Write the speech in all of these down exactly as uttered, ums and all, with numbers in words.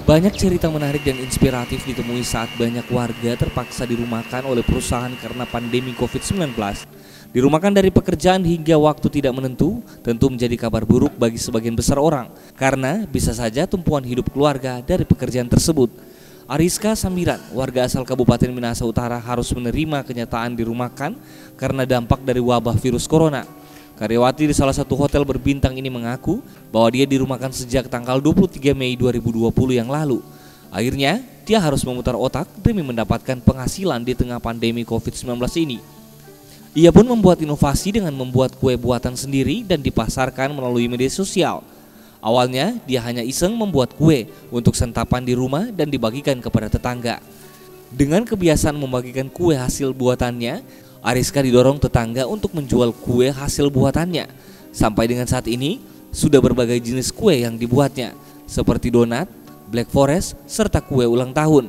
Banyak cerita menarik dan inspiratif ditemui saat banyak warga terpaksa dirumahkan oleh perusahaan karena pandemi covid sembilan belas. Dirumahkan dari pekerjaan hingga waktu tidak menentu tentu menjadi kabar buruk bagi sebagian besar orang, karena bisa saja tumpuan hidup keluarga dari pekerjaan tersebut. Ariska Sambiran, warga asal Kabupaten Minahasa Utara, harus menerima kenyataan dirumahkan karena dampak dari wabah virus corona. Karyawati di salah satu hotel berbintang ini mengaku bahwa dia dirumahkan sejak tanggal dua puluh tiga Mei dua ribu dua puluh yang lalu. Akhirnya, dia harus memutar otak demi mendapatkan penghasilan di tengah pandemi covid sembilan belas ini. Ia pun membuat inovasi dengan membuat kue buatan sendiri dan dipasarkan melalui media sosial. Awalnya, dia hanya iseng membuat kue untuk santapan di rumah dan dibagikan kepada tetangga. Dengan kebiasaan membagikan kue hasil buatannya, Ariska didorong tetangga untuk menjual kue hasil buatannya. Sampai dengan saat ini, sudah berbagai jenis kue yang dibuatnya, seperti donat, black forest, serta kue ulang tahun.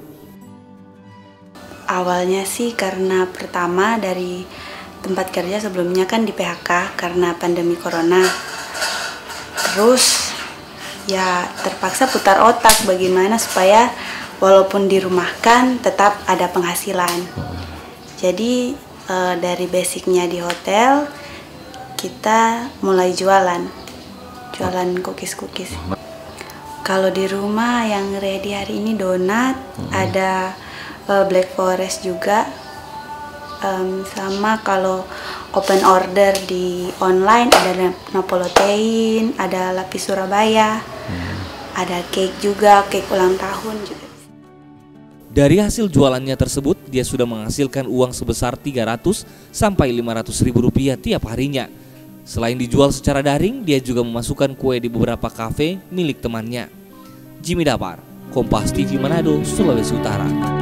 Awalnya sih karena pertama dari tempat kerja sebelumnya kan di P H K karena pandemi corona. Terus ya terpaksa putar otak bagaimana supaya walaupun dirumahkan tetap ada penghasilan. Jadi e, dari basicnya di hotel kita mulai jualan, jualan cookies-cookies. Kalau di rumah yang ready hari ini donat, hmm. ada e, black forest juga, um, sama kalau open order di online ada Napolitain, ada lapis Surabaya, hmm. ada cake juga, cake ulang tahun juga. Dari hasil jualannya tersebut, dia sudah menghasilkan uang sebesar tiga ratus sampai lima ratus ribu rupiah tiap harinya. Selain dijual secara daring, dia juga memasukkan kue di beberapa kafe milik temannya. Jimmy Dapar, Kompas T V Manado, Sulawesi Utara.